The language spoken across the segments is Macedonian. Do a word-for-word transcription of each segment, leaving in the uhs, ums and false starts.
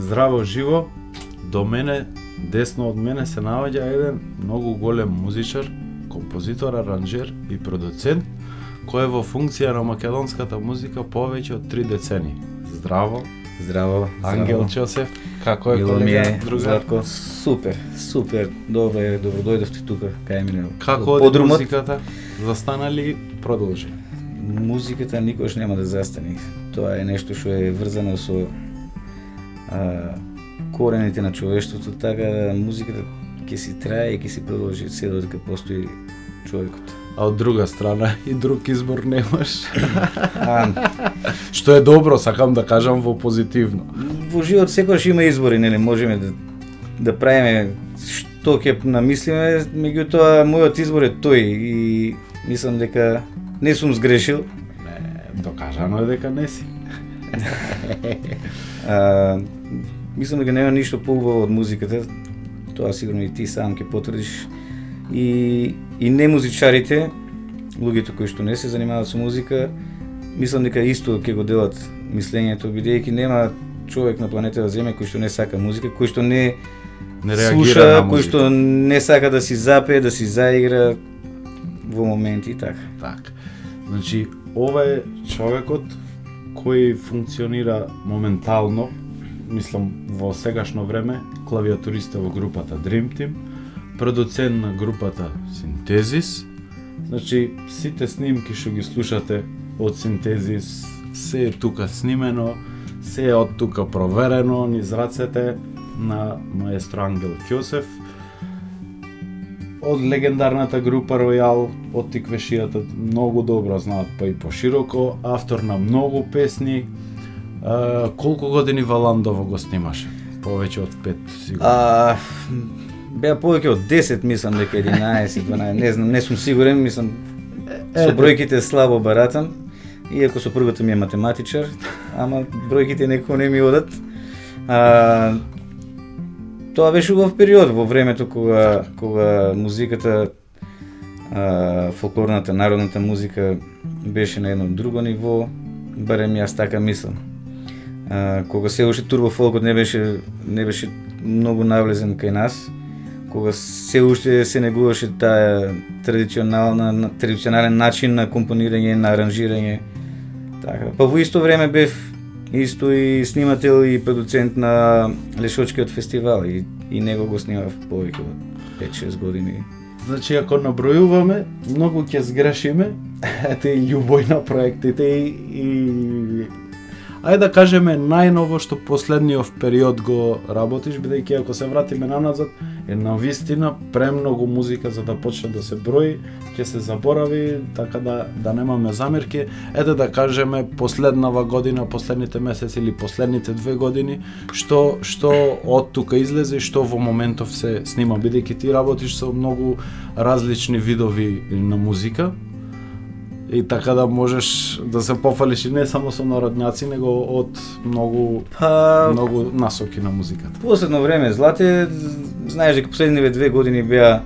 здраво живо, до мене, десно од мене се наоѓа еден многу голем музичар, композитор, аранжер и продуцент, кој е во функција на македонската музика повеќе од три децени. Здраво. Здраво. Ангел Ќосев. Како е, Мило ми колега, е, другар? Златко? Супер, супер. Добре, добро дојдовте тука, кај мене. Како оди музиката? Застана ли, продолжи? Музиката никош нема да застане. Тоа е нешто што е врзано со а, корените на човештвото, така музиката ќе си трае и ќе си продолжи се додека постои човекот. А од друга страна и друг избор немаш. А, Што е добро, сакам да кажам во позитивно. во живот секогаш има избори, нели, можеме да да правиме што ќе намислиме, меѓутоа мојот избор е тој и мислам дека не сум сгрешил. Не, докажано е дека не си. А, мислам дека нема ништо поубаво од музиката, тоа сигурно и ти сам ќе потврдиш. И и не музичарите, луѓето кои што не се занимаваат со музика, мислам дека исто ќе го делат мислењето, бидејќи нема човек на планетата Земја кој што не сака музика, кој што не, Не реагира слуша, на кој музика. што не сака да си запее, да си заигра во моменти и така. Така. Значи, ова е човекот кој функционира моментално, мислам во сегашно време, клавиатуриста во групата Dream Team, продуцент на групата Синтезис. Значи, сите снимки што ги слушате од Синтезис, се е тука снимено, се е од тука проверено низ рацете на маестро Ангел Ќосев, од легендарната група Ројал, од Тиквешијата, многу добро знаат па и пошироко, автор на многу песни. А, колку години Валандово го снимаше? Повеќе од пет, сигурно. А, беа повеќе од десет, мислам дека единаесет, дванаесет, не знам, не сум сигурен, мислам со бројките слабо баратам, иако со првата ми е математичар, ама бројките некако не ми одат. А, тоа беше убав период во времето кога кога музиката, а, фолклорната, народната музика беше на едно друго ниво, барем јас така мислам. А, кога се уште турбофолкот не беше не беше многу навлезен кај нас, кога се уште се негуваше таа традиционална традиционален начин на компонирање, на аранжирање. Така. Па во исто време бев исто и снимател и продуцент на Лешочкиот фестивал и и него го снимав повеќе од пет-шест години. Значи, ако набројуваме, многу ќе сгрешиме, ете и љубој на проектите и, и... Ајде да кажеме најново што последниот период го работиш, бидејќи ако се вратиме наназад, е навистина премногу музика за да почне да се брои, ќе се заборави, така да да немаме замерки. Ете да кажеме последнава година, последните месеци или последните две години, што што од тука излезе и што во моментов се снима, бидејќи ти работиш со многу различни видови на музика. И така да можеш да се пофалиш и не само со народњаци, него од многу Па, многу насоки на музиката. последно време, Злате, знаеш дека последниве две години беа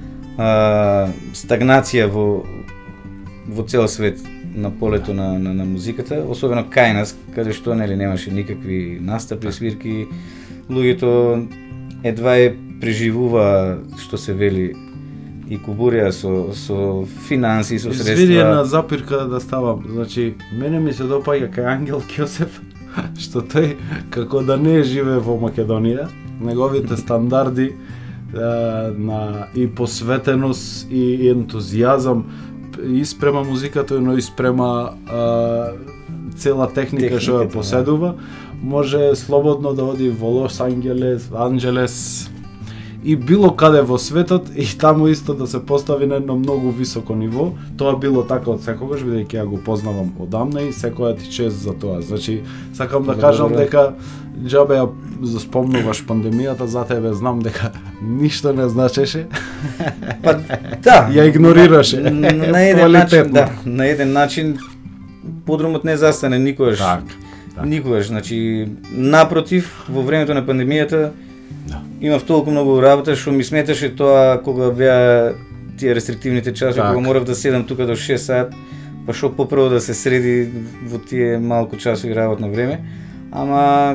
а, стагнација во во цел свет на полето на, на, на музиката, особено кај нас, каде што нели немаше никакви настапи, свирки, луѓето едва е преживува, што се вели, и кубурија со со финанси, со средства. Извини на запирка да ставам. Значи, мене ми се допаѓа кај Ангел Ќосев што тој како да не живее во Македонија, неговите стандарди а, на и посветеност и ентузијазам и спрема музиката, но и спрема а, цела техника што ја поседува, може слободно да оди во Лос Анджелес, Анджелес и било каде во светот и таму исто да се постави на едно многу високо ниво. Тоа било така од секогаш, бидејќи ја го познавам одамна и секоја ти чест за тоа. Значи, сакам да кажам дека џабе ја заспомнуваш пандемијата, за тебе знам дека ништо не значеше. Па да, ја игнорираше. На, на еден начин, да, на еден начин подрумот не застане никогаш. Так, так. Никогаш, значи напротив, во времето на пандемијата Да. имав толку многу работа што ми сметаше тоа кога беа тие рестриктивните часови, Так. кога морав да седам тука до шест саат, па што попрво да се среди во тие малку часови работно време. Ама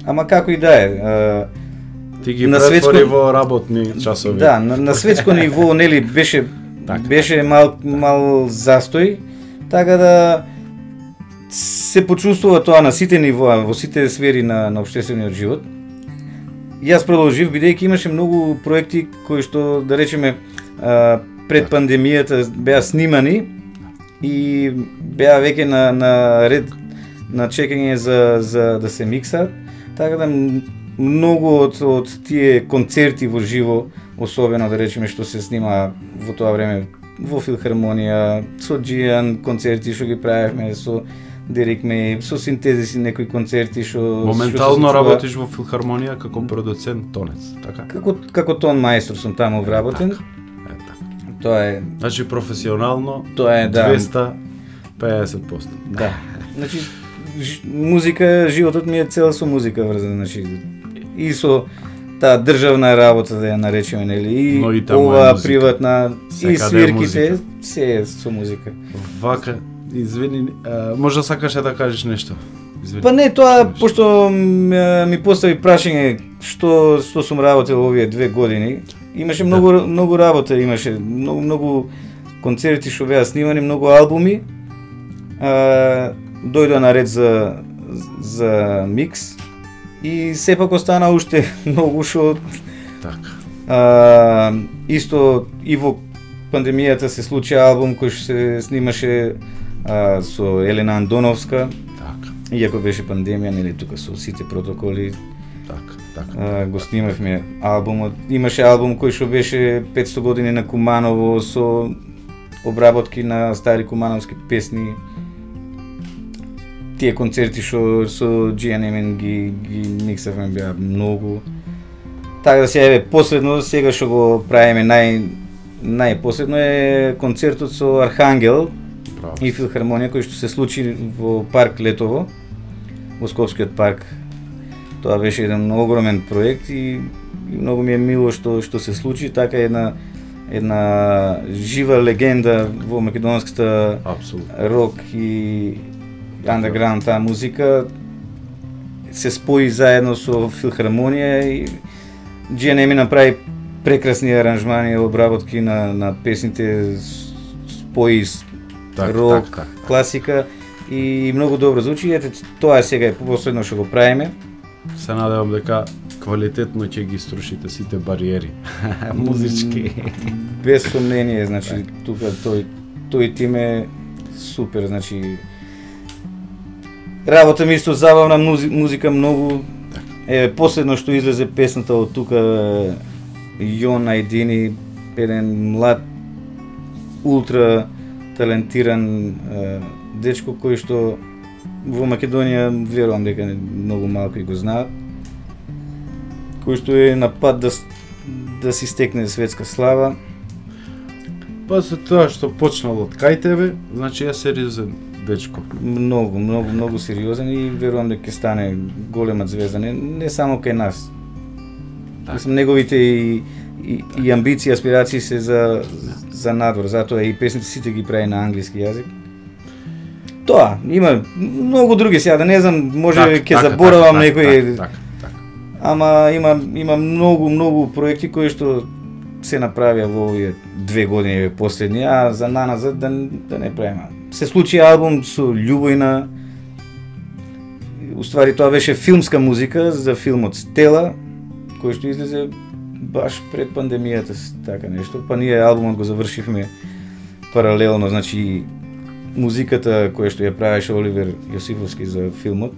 ама како и да е. А, Ти ги на претвори светско- во работни часови. Да, на, на светско ниво нели беше Така. беше мал мал застој, така да се почувствува тоа на сите нивоа, во сите сфери на на општествениот живот. Јас продолжив бидејќи имаше многу проекти кои што да речеме а, пред пандемијата беа снимани и беа веќе на на ред на чекање за за да се миксаат, така да м- многу од од тие концерти во живо, особено да речеме што се снима во тоа време во филхармонија, со Джијан концерти што ги правевме, со Дерек Меј, со Синтезиси некои концерти што Моментално што се случува- работиш во филхармонија како продуцент тонец, така? како како тон маестор сум таму вработен. Е, така. Тоа е Значи професионално тоа е да. двеста педесет проценти. Да. Значи ж- музика, животот ми е цел со музика врзан, значи и со таа државна работа да ја наречеме, нели, и Но и таму е ова музика. приватна и Секаде е свирките, музика. се е со музика. Вака, извини, а, можда сакаше да кажеш нешто? Извини. Па не, тоа пошто м, ми постави прашање што што сум работел овие две години. Имаше многу многу работа, имаше многу многу концерти што беа снимани, многу албуми. А, дојдоа на ред за за микс и сепак остана уште многу што Така. а, исто и во пандемијата се случи албум кој што се снимаше а, со Елена Андоновска. Така. Иако беше пандемија, нели тука со сите протоколи, Така. Така. а, го снимавме албумот. Имаше албум кој што беше петсто години на Куманово со обработки на стари кумановски песни. Тие концерти што со Джијан Емен ги ги миксавме беа многу. Така да се еве последно сега што го правиме нај најпоследно е концертот со Архангел Браво. и филхармонија кој што се случи во парк Летово, во Скопскиот парк. Тоа беше еден огромен проект и, и многу ми е мило што што се случи, така една една жива легенда во македонската Апсолутно. рок и андерграунд таа музика се спои заедно со филхармонија и Джијан Еми направи прекрасни аранжмани и обработки на на песните, с- спои с Така, рок, така, така. класика и многу добро звучи. Ете тоа е сега е последно што го правиме. Се надевам дека квалитетно ќе ги струшите сите бариери. Музички. Без сомнение, значи тука тој тој тим е супер, значи работа ми исто забавна музи, музика многу. Е последно што излезе песната од тука Јон Ајдини, еден млад ултра талентиран е, дечко кој што во Македонија верувам дека многу малку и го знаат. Кој што е на пат да с- да си стекне светска слава. Па со тоа што почнал од кај тебе, значи е сериозен дечко. Многу, многу, многу сериозен и верувам дека ќе стане голема звезда, не, не само кај нас. Така. Мислам, неговите и, и, и амбиции, аспирации се за, за надвор, затоа и песните сите ги прави на англиски јазик. Тоа, има многу други сега, да не знам, може Така, ќе така, заборавам така, некои, Така, така. ама има има многу, многу проекти кои што се направија во овие две години последни, а за наназад да, да не правиме. Се случи албум со Љубојна. Уствари тоа беше филмска музика за филмот Стела, кој што излезе баш пред пандемијата, така нешто. Па ние албумот го завршивме паралелно, значи музиката која што ја правеше Оливер Јосифовски за филмот.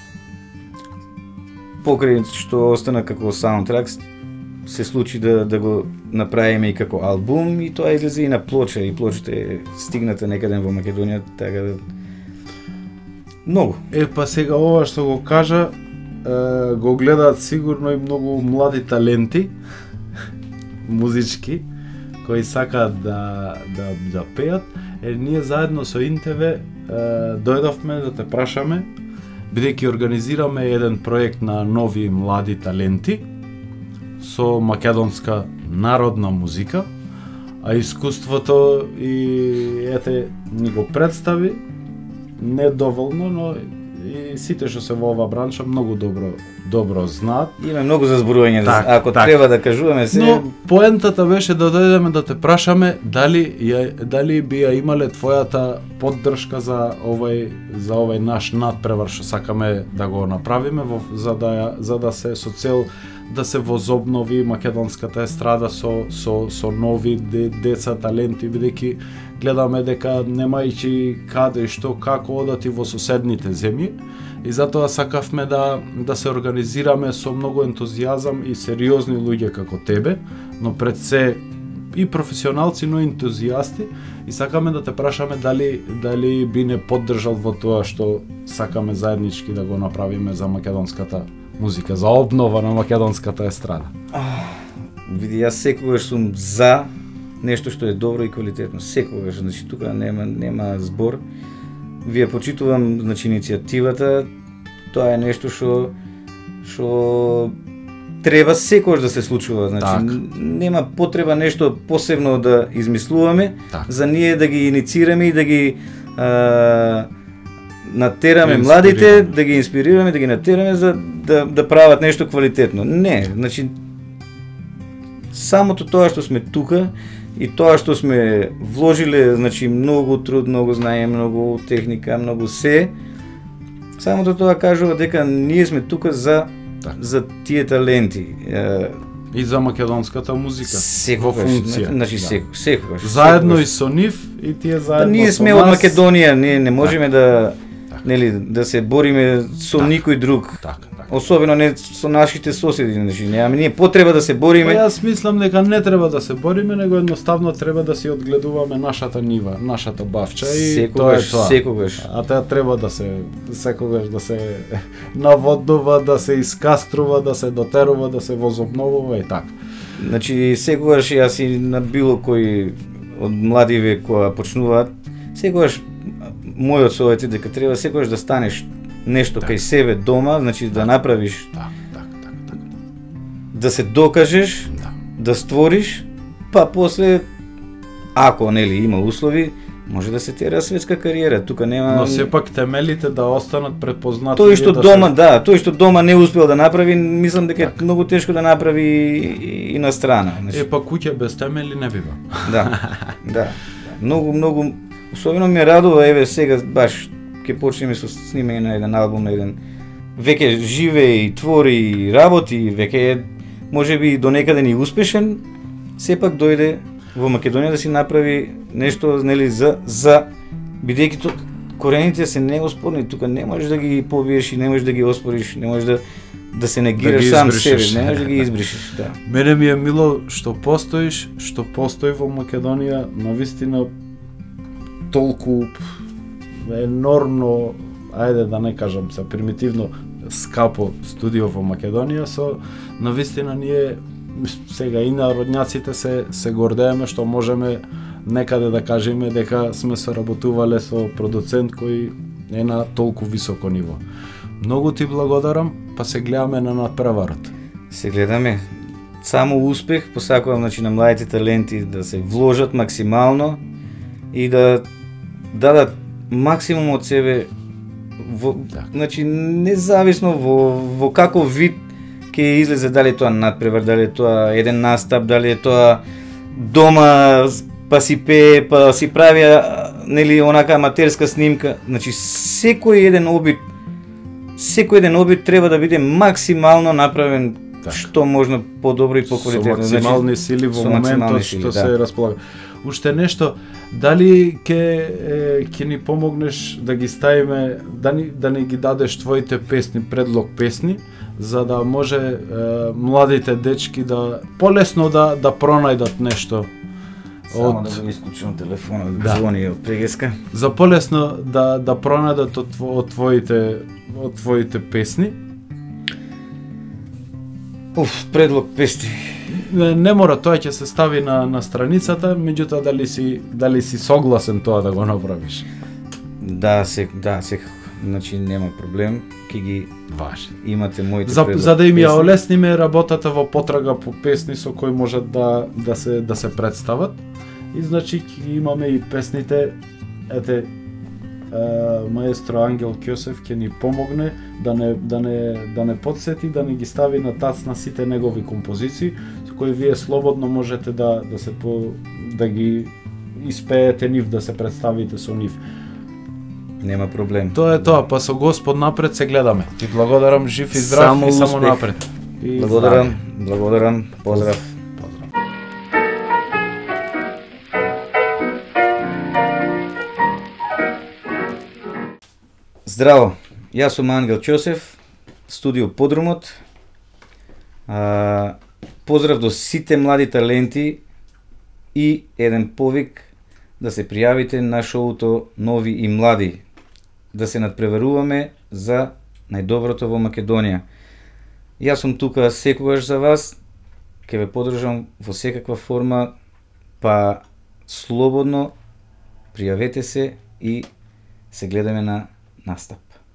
Покрај што остана како саундтрак, се случи да да го направиме и како албум и тоа излезе и на плоча и плочата е стигната некаде во Македонија, така да многу. Е, па сега ова што го кажа, е, го гледаат сигурно и многу млади таленти, музички, кои сакаат да, да, да пеат. Е, ние заедно со Интеве е, дојдовме да те прашаме, бидејќи организираме еден проект на нови млади таленти со македонска народна музика, а искуството и ете ни го представи, не доволно, но и сите што се во оваа бранша многу добро добро знаат. Има многу за зборување, так, ако так. треба да кажуваме се. Но поентата беше да дојдеме да те прашаме дали ја, дали би ја имале твојата поддршка за овој за овој наш надпревар што сакаме да го направиме во, за да за да се со цел да се возобнови македонската естрада со со со нови де, деца таленти, бидејќи гледаме дека немајќи каде и што како одат и во соседните земји, и затоа сакавме да да се организираме со многу ентузијазам и сериозни луѓе како тебе, но пред се и професионалци, но и ентузијасти, и сакаме да те прашаме дали дали би не поддржал во тоа што сакаме заеднички да го направиме за македонската музика, за обнова на македонската естрада. Види, јас секогаш сум за нешто што е добро и квалитетно. Секогаш, значи тука нема нема збор. Вие почитувам, значи, иницијативата. Тоа е нешто што што треба секогаш да се случува, значи так. Нема потреба нешто посебно да измислуваме, так. За ние да ги иницираме и да ги а, натераме младите, да ги инспирираме, да ги натераме за да да прават нешто квалитетно. Не, значи самото тоа што сме тука и тоа што сме вложиле, значи многу труд, многу знаење, многу техника, многу се, самото тоа кажува дека ние сме тука за так. За тие таленти. И за македонската музика секогаш, во функција. Значи да. секогаш, секогаш. Заедно секогаш. И со нив и тие заедно. Да, ние сме од од Македонија, ние не можеме так. Да так. Нели да се бориме со так. Никој друг. Так, так. Особено не со нашите соседи, значи немаме ние потреба да се бориме. Па јас мислам дека не треба да се бориме, него едноставно треба да си одгледуваме нашата нива, нашата бавча и секогаш, тоа е тоа. Секогаш. А тоа треба да се секогаш да се наводнува, да се искаструва, да се дотерува, да се возобновува и така. Значи секогаш јас и на било кој од младиве кои почнуваат, секогаш мојот совет е дека треба секогаш да станеш нешто так. Кај себе дома, значи так. Да направиш, так, так, так, так. Да се докажеш, да, да створиш, па после, ако нели има услови, може да се тера светска кариера. Тука нема. Но сепак темелите да останат предпознати. Тој што да дома, се... да, тој што дома не успел да направи, мислам дека е многу тешко да направи и на страна. Значи... Е па куќа без темели не бива. Да. Да. Многу многу особено ми радува, еве сега баш ќе почнеме со снимање на еден албум, на еден веќе живе и твори и работи, веќе можеби до некаде ни успешен, сепак дојде во Македонија да си направи нешто, нели, за за бидејќи корените се неоспорни, тука не можеш да ги побиеш и не можеш да ги оспориш, не можеш да да се негираш да сам себе, не можеш да ги избришеш, да. Мене ми е мило што постоиш, што постои во Македонија, навистина толку енормно, ајде да не кажам се примитивно, скапо студио во Македонија, со навистина ние сега и народњаците се се гордееме што можеме некаде да кажеме дека сме соработувале со продуцент кој е на толку високо ниво. Многу ти благодарам, па се гледаме на надпреварот. Се гледаме. Само успех, посакувам, значи, на младите таленти да се вложат максимално и да дадат максимум од себе во, значи независно во во каков вид ќе излезе, дали тоа надпревар, дали тоа еден настап, дали тоа дома па си пее, па си прави нели онака аматерска снимка, значи секој еден обид секој еден обид треба да биде максимално направен так. Што можно подобро и поквалитетно, со максимални значи, сили во моментот што да. Се располага. Уште нешто, дали ќе ќе ни помогнеш да ги ставиме, да ни да ни ги дадеш твоите песни, предлог песни, за да може е, младите дечки да полесно да да пронајдат нешто. Само од... да го исклучам телефонот, да звони од прегеска. За полесно да да пронајдат од, од твоите од твоите песни. Уф, предлог песни. Не, не мора, тоа ќе се стави на на страницата, меѓутоа дали си дали си согласен тоа да го направиш? Да, се да, се значи нема проблем, ќе ги важи. Имате моите за, предлог. За да им ја олесниме работата во потрага по песни со кои можат да да се да се представат. И значи ќе имаме и песните, ете маестро Ангел Ќосев ќе ни помогне да не да не да не потсети, да не ги стави на тац на сите негови композиции, со кои вие слободно можете да да се по, да ги испеете нив, да се представите со нив. Нема проблем. Тоа е тоа, па со Господ напред се гледаме. Ти благодарам, жив и здрав Само и само успех. напред. И Благодарам, здраве. благодарам, поздрав. Поздрав. Здраво, јас сум Ангел Ќосев, студио Подрумот. А, поздрав до сите млади таленти и еден повик да се пријавите на шоуто Нови и млади, да се надпреваруваме за најдоброто во Македонија. Јас сум тука секогаш за вас, ќе ве поддржам во секаква форма, па слободно пријавете се и се гледаме на настап.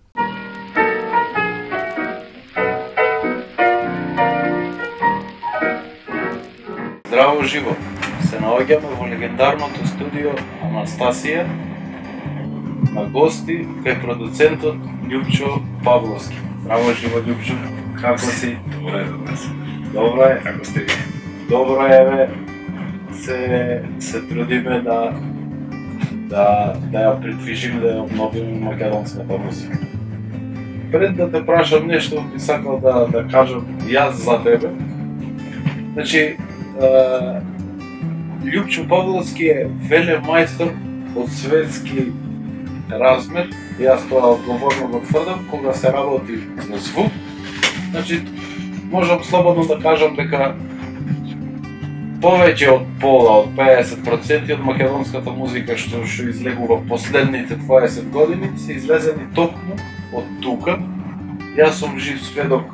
Здраво живо! Се наоѓаме во легендарното студио Анастасија на гости кај продуцентот Љупчо Павловски. Здраво живо, Љупчо! Како си? Добро е, добро се. Добро е? Како сте ви? Добро е, бе. Се, се трудиме да да да ја придвижиме, да ја обновиме македонската музика. Пред да те прашам нешто, би сакал да да кажам јас за тебе. Значи, е, Љупчо Павловски е велен мајстор од светски размер. Јас тоа одговорно го тврдам кога се работи за звук. Значи, можам слободно да кажам дека повеќе од пола, од педесет проценти од македонската музика што што излегува последните дваесет години се излезени токму од тука. Јас сум жив сведок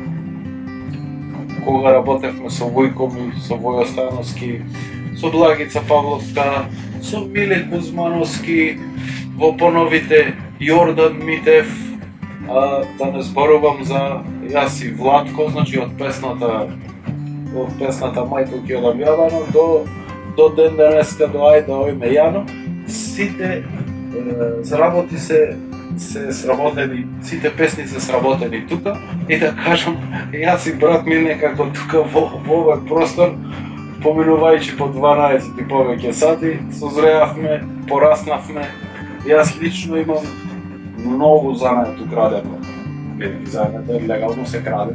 кога работевме со Војко ми, со Војо Становски, со Благица Павловска, со Миле Кузмановски, во поновите Јордан Митев, а, да не зборувам за јас и Владко, значи од песната од песната Мајко ќе одам јавано до до ден денеска до ајде ојме јано, сите е, заработи се се сработени, сите песни се сработени тука и да кажам, јас и брат ми некако тука во, во овој простор, поминувајќи по дванаесет и повеќе сати, созреавме, пораснавме. Јас лично имам многу занает украдено. Веди заедно легално се краде.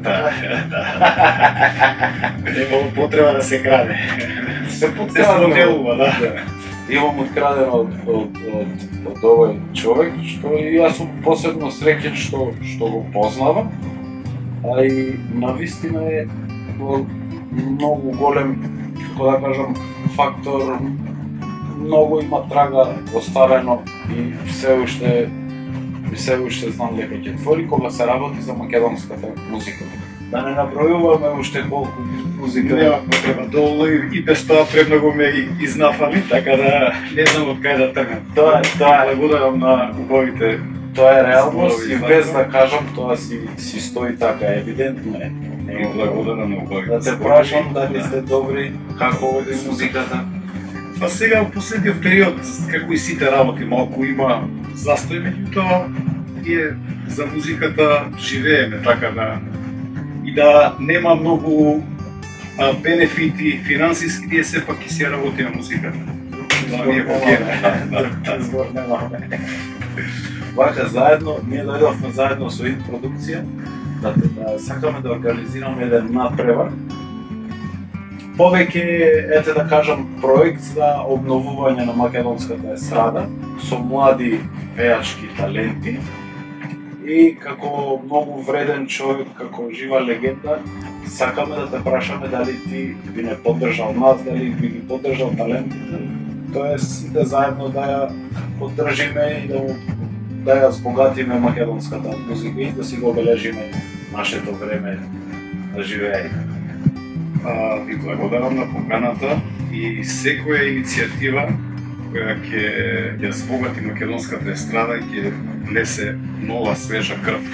Нема потреба да се краде. Се подкрадено, да. Имам открадено од, од, од, од овој човек, што и јас сум посебно среќен што, што го познавам, а и навистина е многу голем, како да кажам, фактор, многу има трага оставено и се уште и се уште знам дека ќе твори кога се работи за македонската музика. Да не набројуваме уште колку музика. Нема потреба, долу и, и без тоа премногу ме изнафами, така да не знам од кај да тргнам. Тоа е, тоа е. Благодарам на убавите. Тоа е реалност и зборови, без така. да кажам, тоа си си стои така, евидентно е. И благодарам на убавите. Да те прашам дали сте добри, како оди музиката? Па сега во последниот период, како и сите работи, малку има застој, меѓутоа ние за музиката живееме така да и да нема многу а, бенефити финансиски, ние сепак ќе си работиме музиката. Да, ние покеме. Да, Избор немаме. Вака заедно, ние дојдовме заедно со Ин продукција, да, да сакаме да организираме еден надпревар. Повеќе, ете да кажам, проект за обновување на македонската естрада со млади пејачки таленти и како многу вреден човек, како жива легенда, сакаме да те прашаме дали ти би не поддржал нас, дали би ги поддржал талентите, тоест сите заедно да ја поддржиме и да, да ја збогатиме македонската музика и да си го обележиме нашето време да живееме. А, ви благодарам на поканата и секоја иницијатива која ќе ја збогати македонската естрада и ќе внесе нова свежа крв.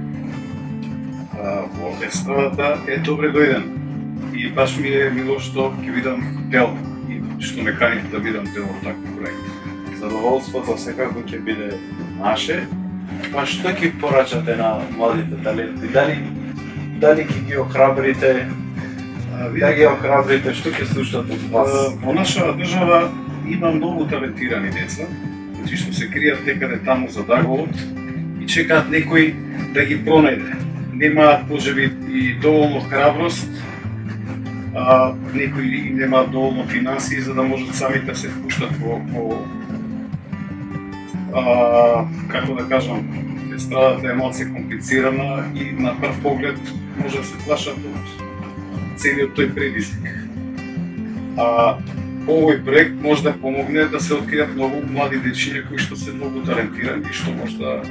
А, во естрадата е добре дојден и баш ми е мило што ќе видам дел и што ме каните да видам дел од таков проект. задоволството секако ќе биде наше. Па што ќе порачате на младите таленти? Дали дали ќе ги охрабрите? Да ги охрабрите, што ќе слушнат од вас? Во нашава држава има многу талентирани деца, значи што се кријат некаде таму за даголот и чекаат некој да ги пронајде. Немаат можеби и доволно храброст, а некои немаат доволно финансии за да можат сами да се впуштат во, во а, како да кажам, естрадата е малце комплицирана и на прв поглед може да се плашат од целиот тој предизвик. А овој проект може да помогне да се откријат многу млади дечиња кои што се многу талентирани и што може да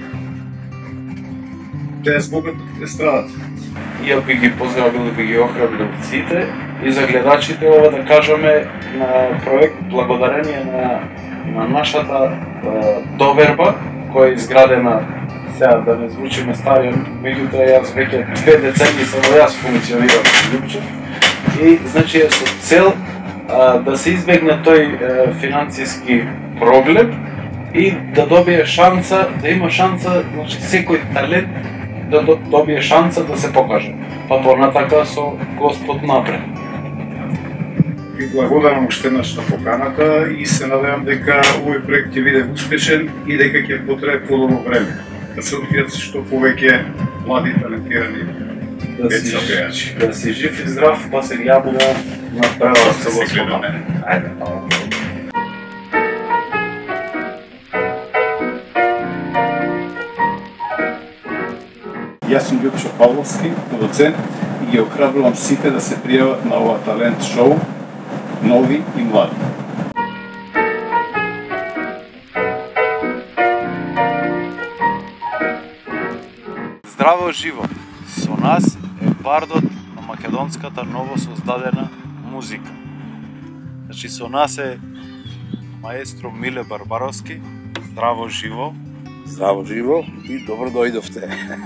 да ја збогатат естрадата. Ја би ги поздравил и би ги охрабрил сите и за гледачите ова да кажеме на проект благодарение на на нашата е, доверба која е изградена, сега да не звучиме старија, меѓутоа јас веќе две децени само јас функционирам Лјупчев и значи е со цел а, да се избегне тој е, финансиски проблем и да добие шанса, да има шанса, значи секој талент да добие шанса да се покаже. Па понатака со Господ напред. Ви благодарам уште еднаш на поканата и се надевам дека овој проект ќе биде успешен и дека ќе потрае подолго време. Да се откријат што повеќе млади талентирани деца пејачи. Да си жив и здрав, па се јавува на права со Господ. Ајде, па. Јас сум Лјупчо Павловски, продуцент и ги охрабрувам сите да се пријават на ова талент шоу, нови и млади. Здраво живо! Со нас е бардот на македонската ново создадена музика. Значи со нас е маестро Миле Барбаровски. Здраво живо! Здраво живо и добро дојдовте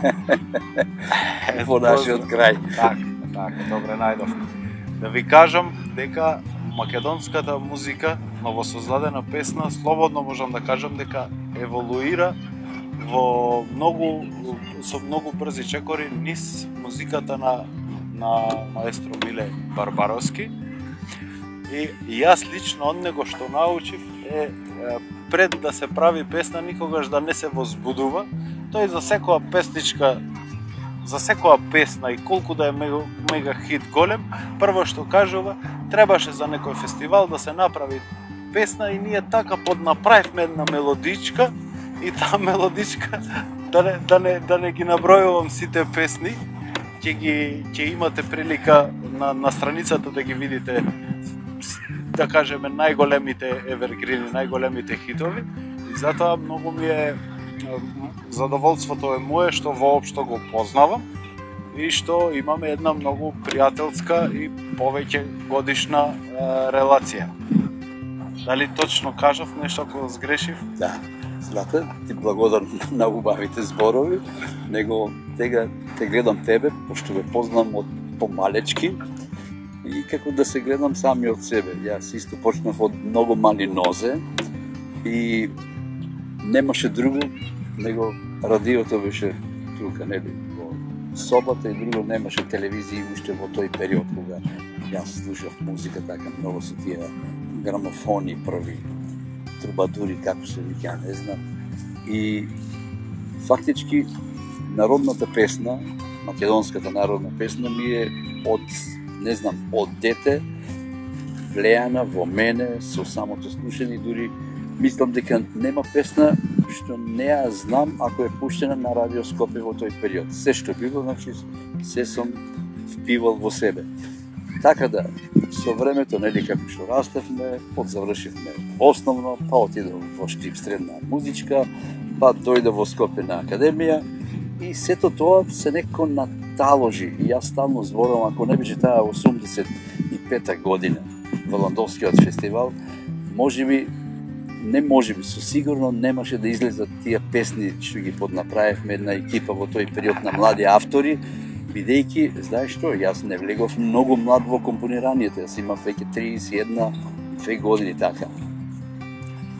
во нашиот крај. Така, така, добре најдов. Да ви кажам дека македонската музика, новосоздадена песна, слободно можам да кажам дека еволуира во многу со многу брзи чекори низ музиката на на маестро Миле Барбаровски. И, и јас лично од него што научив е, е пред да се прави песна никогаш да не се возбудува. Тој за секоја песничка, за секоја песна и колку да е мега, мега хит голем, прво што кажува, требаше за некој фестивал да се направи песна и ние така поднаправивме една мелодичка и таа мелодичка да не, да не, да не ги набројувам сите песни, ќе ги ќе имате прилика на, на страницата да ги видите, да кажеме, најголемите евергрини, најголемите хитови. И затоа многу ми е задоволството е мое што воопшто го познавам и што имаме една многу пријателска и повеќе годишна е, релација. Дали точно кажав нешто ако сгрешив? Да, Злата, ти благодарам на убавите зборови, него тега те гледам тебе, пошто ве познам од помалечки, и како да се гледам сами од себе. Јас исто почнав од многу мали нозе и немаше друго, него радиото беше тука, нели, во собата и друго немаше телевизија уште во тој период кога јас слушав музика така многу со тие грамофони први, трубадури, како се вика, не знам. И фактички народната песна, македонската народна песна ми е од, не знам, од дете влејана во мене со самото слушање, дури мислам дека нема песна што не ја знам ако е пуштена на Радио Скопје во тој период. Се што било, значи, се сум впивал во себе. Така да, со времето, нели, како што раставме, подзавршивме основно, па отидов во Штип средна музичка, па дојде во Скопје на академија и сето тоа се некако наталожи. И јас стално зборувам, ако не беше таа осумдесет и пета година во Ландовскиот фестивал, можеби, не можеби, со сигурно немаше да излезат тие песни што ги поднаправивме една екипа во тој период на млади автори, бидејќи, знаеш што, јас не влегов многу млад во компониранието, јас имав веќе триесет и една две години така.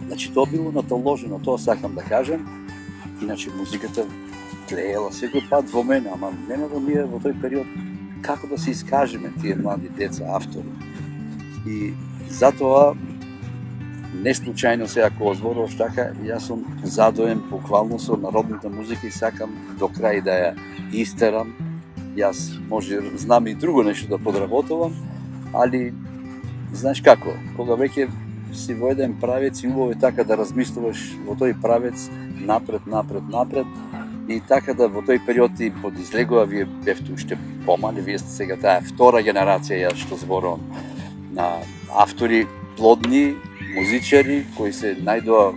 Значи тоа било наталожено, тоа сакам да кажам. Иначе музиката тлеела секој пат во мене, ама немало ние во тој период како да се искажеме тие млади деца, автори. И затоа не случајно сега кога зборуваш така, јас сум задоен буквално со народната музика и сакам до крај да ја истерам. Јас може знам и друго нешто да подработувам, али знаеш како, кога веќе си во еден правец и убаво е така да размислуваш во тој правец напред, напред, напред и така да во тој период ти подизлегува, вие бевте уште помали, вие сте сега таа втора генерација, јас што зборувам, на автори плодни, музичари кои се најдоа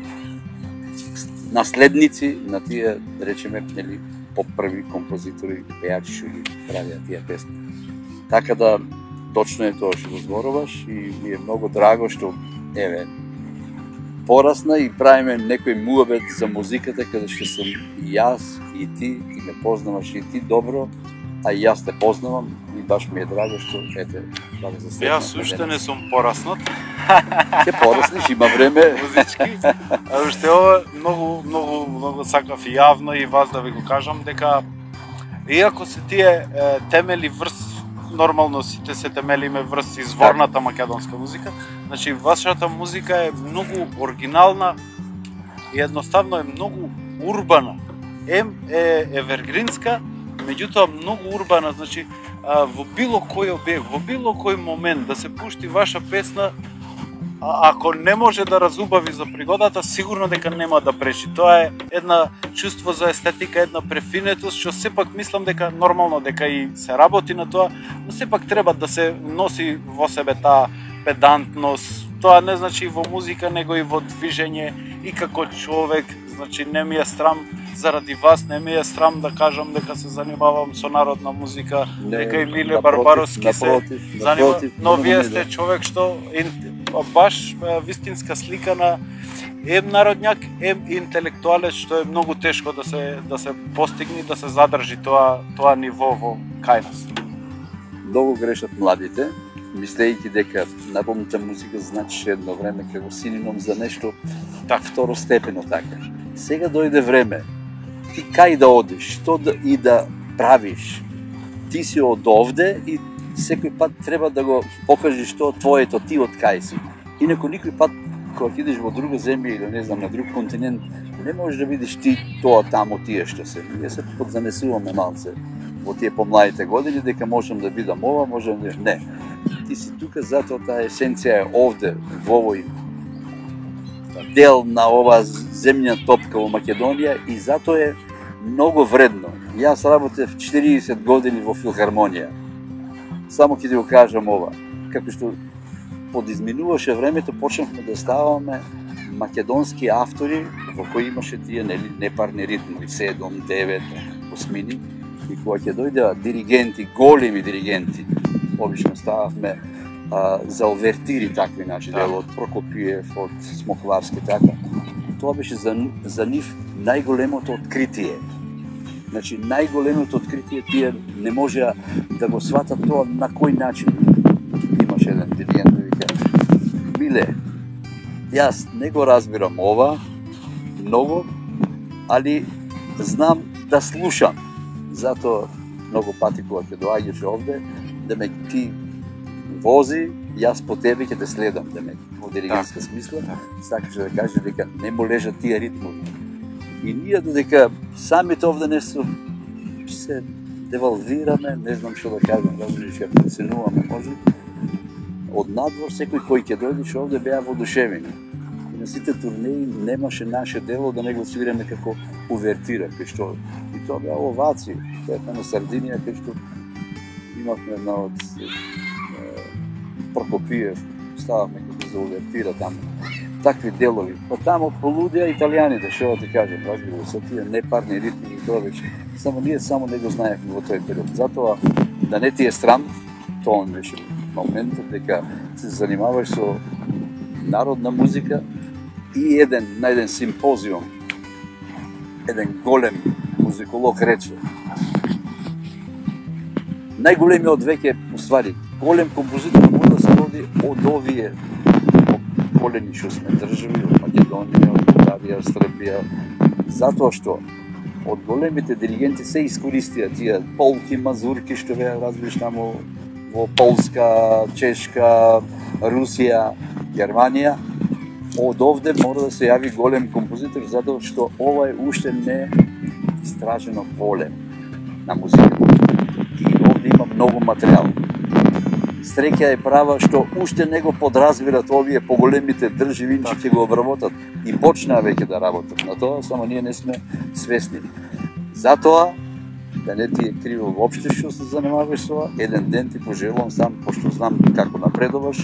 наследници на тие, да речеме, нели, попрви композитори, пејачи што ги правиа тие песни. Така да, точно е тоа што го зборуваш и ми е многу драго што, еве, порасна и правиме некој муабет за музиката каде што сум и јас и ти и ме познаваш и ти добро, а и јас те познавам и баш ми е драго што, ете, да го заследнам. Јас уште не сум пораснат. Ќе пораснеш, има време. Музички. А уште ова многу, многу, многу сакав и јавно и вас да ви го кажам дека иако се тие е, темели врз, нормално сите се темелиме врз изворната македонска музика, значи вашата музика е многу оригинална и едноставно е многу урбана. Ем е евергринска, меѓутоа многу урбана, значи а, во било кој објект, во било кој момент да се пушти ваша песна, а, ако не може да разубави за пригодата, сигурно дека нема да преши. Тоа е една чувство за естетика, една префинетост, што сепак мислам дека нормално дека и се работи на тоа, но сепак треба да се носи во себе таа педантност. Тоа не значи во музика, него и во движење и како човек, значи не ми е срам заради вас, не ми е срам да кажам дека се занимавам со народна музика, не, дека и Миле Барбаровски се занимава, но вие сте човек што баш вистинска слика на ем народњак, ем интелектуалец, што е многу тешко да се да се постигне, да се задржи тоа тоа ниво во кај нас. Многу грешат младите, мислејќи дека народната музика значи едно време како синоним за нешто так второстепено така. Сега дојде време ти кај да одиш, што да и да правиш. Ти си од овде и секој пат треба да го покажеш што твоето, ти од кај си. Инаку никој пат кога идеш во друга земја или не знам на друг континент, не можеш да видиш ти тоа таму тие што се. Ние се подзанесуваме малце во тие помладите години дека можам да бидам ова, можам да не. Ти си тука затоа таа есенција е овде во овој дел на ова земја топка во Македонија и затоа е многу вредно. Јас работев четириесет години во филхармонија. Само ќе ти го кажам ова. Како што подизминуваше времето, почнавме да ставаме македонски автори во кои имаше тие нели непарни ритми, седум, девет, осмини. И кога ќе дојдеа диригенти, големи диригенти, обично стававме а, за овертири такви, значи, да. Од Прокопиев, од Смоклавски, така. Тоа беше за, за нив најголемото откритие. Значи, најголемото откритие тие не можеа да го сватат тоа на кој начин. Имаше еден диригент да вика: Миле, јас не го разбирам ова многу, али знам да слушам. Затоа многу пати кога ќе доаѓаш овде, да ме ти вози, јас по тебе ќе те следам, да ме во диригентска смисла, сакаше да каже дека не му лежат тие ритмови. И ние додека самите овде нешто се девалвираме, не знам што да кажам, разбираш, ја проценуваме, може. Од надвор секој кој ќе дојдеш овде беа воодушевени. И на сите турнеи немаше наше дело да не го свиреме како увертира, кај што и тоа беа овации. Тоа е на Сардинија, кај што имавме една од Прокопиев, стававме како за увертира таму. Такви делови. Па таму полудеа италијаните, што да ти кажам, разбира, со тие непарни ритми и тоа веќе. Само ние само не го знаевме во тој период. Затоа да не ти е срам, тоа беше моментот дека се занимаваш со народна музика и еден на еден симпозиум, еден голем музиколог рече: најголемиот веќе, уствари, голем композитор може да се роди од овие волени што сме држави, од Македонија, од Бугарија, Србија, затоа што од големите диригенти се искористија тие полки, мазурки што беа, разбираш, таму во Полска, Чешка, Русија, Германија. Од овде мора да се јави голем композитор, затоа што ова е уште не истражено поле на музиката. И овде има многу материјал. Среќа е права што уште не го подразбират овие поголемите државинчи ќе го обработат и почнаа веќе да работат на тоа, само ние не сме свесни. Затоа, да не ти е криво воопште што се занимаваш со ова, еден ден ти пожелувам сам, пошто знам како напредуваш,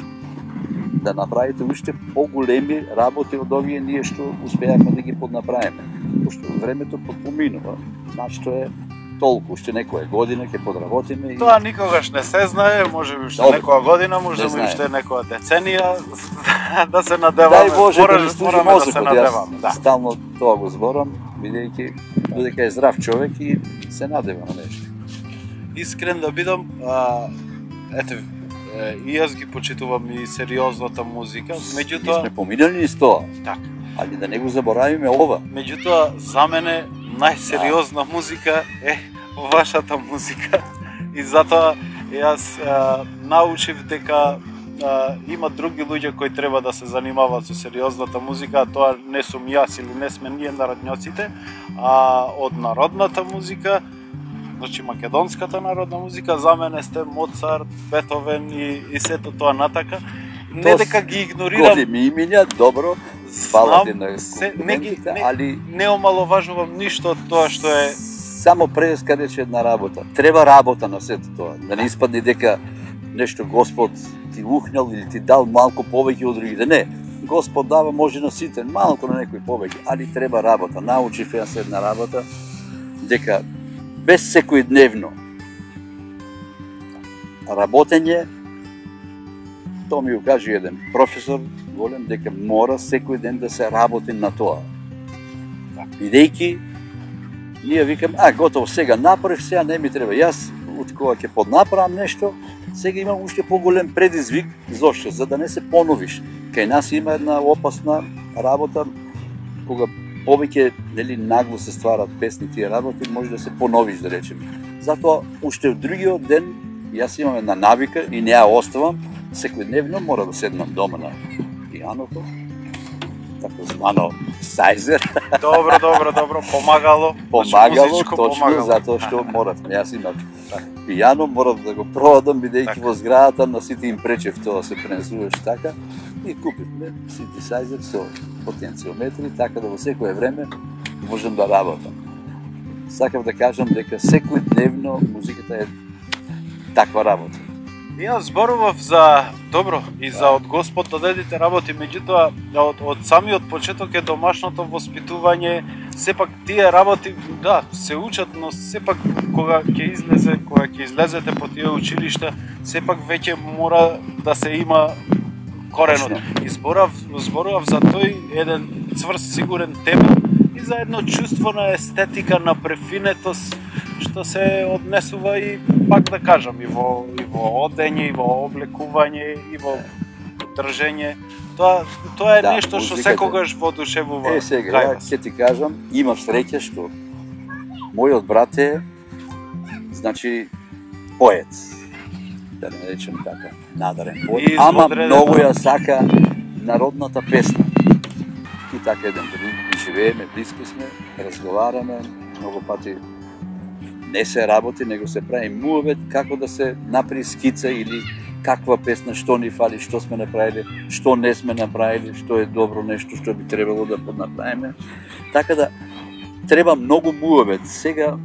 да направите уште поголеми работи од овие ние што успеавме да ги поднаправиме. Пошто времето поминува, знаеш што е толку, уште некоја година ќе подработиме. И... Тоа никогаш не се знае, може би уште некоја година, може би уште некоја деценија, да се надеваме. Дај Боже да ни служи мозокот, јас да. Стално тоа го зборам, бидејќи додека е здрав човек и се надева на нешто. Искрен да бидам, а, ете, и јас ги почитувам и сериозната музика, меѓутоа... Ние сме поминали низ тоа, така. Али да не го заборавиме ова. Меѓутоа, за мене најсериозна да. музика е вашата музика. И затоа јас а, научив дека а, има други луѓе кои треба да се занимаваат со сериозната музика, а тоа не сум јас или не сме ние народњоците, а од народната музика, значи македонската народна музика, за мене сте Моцарт, Бетовен и, и сето тоа натака. Не дека ги игнорирам. Големи имиња, добро, фала ти на комплиментите, не, али... Не омаловажувам ништо од тоа што е... Само преска рече една работа. Треба работа на сето тоа. Да не испадне дека нешто Господ ти ухнал или ти дал малку повеќе од другите. Не. Господ дава може на сите, малку на некој повеќе, али треба работа. Научив јас една работа, дека без секојдневно работење, тоа ми го кажи еден професор голем, дека мора секој ден да се работи на тоа. Бидејќи, ние викам, а, готово, сега направив, сега не ми треба. Јас, од кога ќе поднаправам нешто, сега имам уште поголем предизвик. Зошто? За да не се поновиш. Кај нас има една опасна работа, кога повеќе нели нагло се стварат песни тие работи, може да се поновиш, да речеме. Затоа, уште од другиот ден, јас имам една навика и не ја оставам, секојдневно мора да седнам дома на пијаното, тако звано сајзер. Добро, добро, добро, помагало. Помагало, точно, затоа што моравме. Јас имав пијано, морав да го продам, бидејќи во зградата на сите им пречев тоа се пренесуваш така. И купивме синтесајзер со потенциометри, така да во секое време можам да работам. Сакав да кажам дека секојдневно музиката е таква работа. Јас зборував за добро и за од Господ дадените работи, меѓутоа од, од самиот почеток е домашното воспитување, сепак тие работи да се учат, но сепак кога ќе излезе, кога ќе излезете по тие училишта, сепак веќе мора да се има коренот. И зборав, зборував за тој еден цврст сигурен темел и за едно чувство на естетика, на префинетост, што се однесува и пак да кажам и во и во одење, и во облекување, и во држење. Тоа тоа е да, нешто што секогаш воодушевува. Е, сега, ја ќе ти кажам, имав среќа што мојот брат е, значи, поет. Да не речем така, надарен поет. Ама многу ја сака народната песна. И така еден друг, живееме, близки сме, разговараме, многу пати не се работи, него се прави муабет како да се направи скица или каква песна, што ни фали, што сме направили, што не сме направили, што е добро нешто што би требало да поднаправиме. Така да треба многу муабет. Сега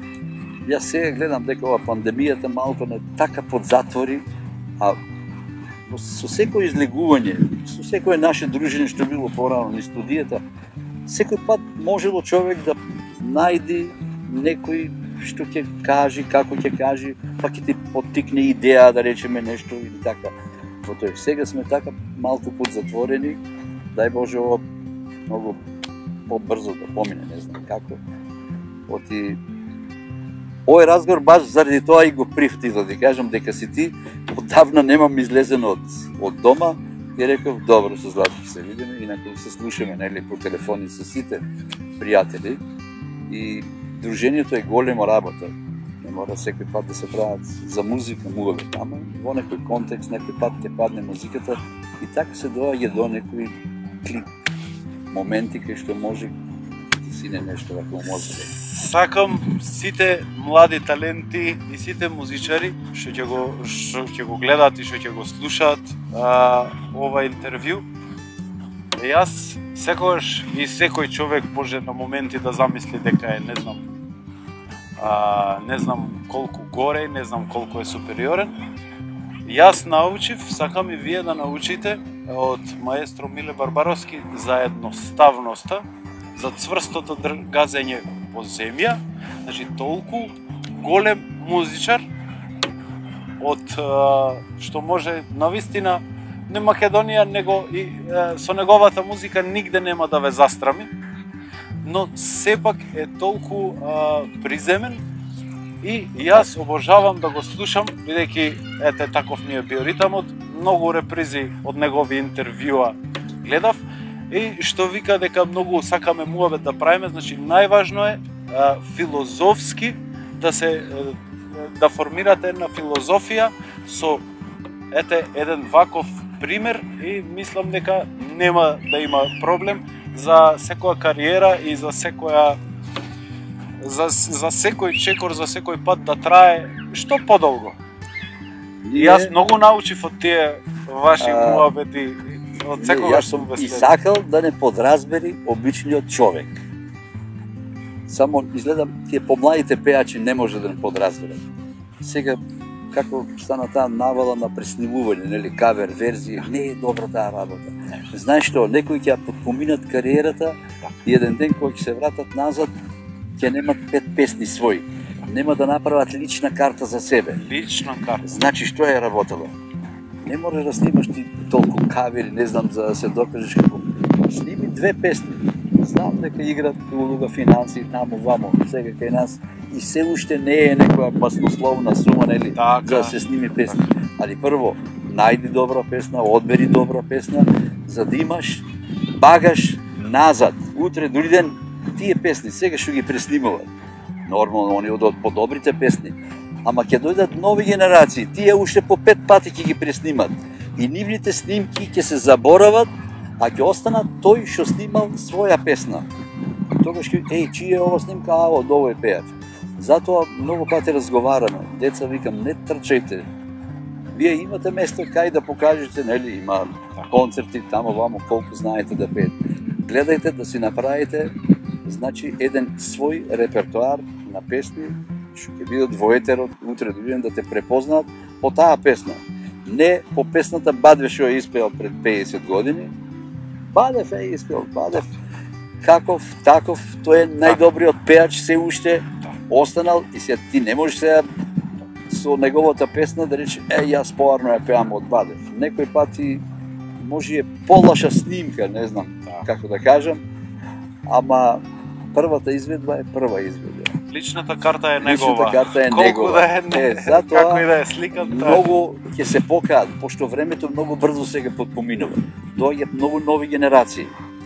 јас сега гледам дека ова пандемијата малку не така подзатвори, а со секој излегување, со секој наше дружење што било порано низ студијата, секој пат можело човек да најди некој што ќе кажи, како ќе кажи, па ќе ти поттикне идеја да речеме нешто или така. Во тој сега сме така малку подзатворени, дај Боже ова многу побрзо да помине, не знам како. Оти овој разговор баш заради тоа и го прифтив, да ти кажам дека си ти одавна немам излезен од од дома, И реков, добро, со Златки се видиме, инаку се слушаме, нели, по телефони со сите пријатели. И дружењето е голема работа. Не мора секој пат да се прават за музика муаве, ама во некој контекст, некој пат ќе падне музиката и така се доаѓа до некои клик моменти кај што може да сине нешто вако може да. Сакам сите млади таленти и сите музичари што ќе го што ќе го гледаат и што ќе го слушаат а, ова интервју. И јас секогаш и секој човек може на моменти да замисли дека е, не знам, а, не знам колку горе, не знам колку е супериорен. Јас научив, сакам и вие да научите од маестро Миле Барбаровски за едноставноста, за цврстото газење по земја, значи толку голем музичар од а, што може навистина не Македонија, него и а, со неговата музика нигде нема да ве застрами, но сепак е толку а, приземен и јас обожавам да го слушам, бидејќи ете таков ми е биоритамот, многу репризи од негови интервјуа гледав и што вика дека многу сакаме муавет да правиме, значи најважно е а, филозофски да се да формирате една филозофија со ете еден ваков пример и мислам дека нема да има проблем за секоја кариера и за секоја за, за секој чекор, за секој пат да трае што подолго. И јас многу научив од тие ваши муабети, од секогаш сум ве и сакал да не подразбери обичниот човек. Само изгледа тие помладите пејачи не може да не подразберат. Сега како стана таа навала на преснивување, нели, кавер верзија, не е добра таа работа. Знаеш што, некои ќе ја потпоминат кариерата и еден ден кој ќе се вратат назад, ќе немат пет песни своји. Нема да направат лична карта за себе. Лична карта. Значи што е работело? Не можеш да снимаш ти толку кавери, не знам, за да се докажеш како. Сними две песни. Знам дека играт улога финанси таму вамо, сега кај нас и се уште не е некоја баснословна сума, нели, така, за да се сними песни. Така. Али прво, најди добра песна, одбери добра песна, за да имаш багаж назад. Утре, дури ден, тие песни, сега што ги преснимуват. Нормално, они од подобрите песни. Ама ќе дојдат нови генерации, тие уште по пет пати ќе ги преснимат. И нивните снимки ќе се заборават, а ќе останат тој што снимал своја песна. Тогаш ќе, еј, чија е ова снимка, а од овој пејач. Затоа многу пати разговараме. Деца, викам, не трчајте. Вие имате место кај да покажете, нели, има концерти тамо вамо колку знаете да пеете. Гледајте да си направите, значи, еден свој репертоар на песни што ќе бидат во етерот утре дојден да те препознаат по таа песна. Не по песната Бадев што ја испеал пред пеесет години. Бадев е испеал, Бадев каков, таков, тој е најдобриот пеач се уште останал и се ти не можеш сега со неговата песна да рече е јас поарно ја пеам од Бадев. Некој пати може е полоша снимка, не знам како да кажам, ама првата изведба е прва изведба. Личната карта е негова. Личната карта е колку негова. Да е, не, е, затоа, како и да е сликан, многу ќе се покаат, пошто времето многу брзо сега потпоминува. Доаѓаат многу нови генерации.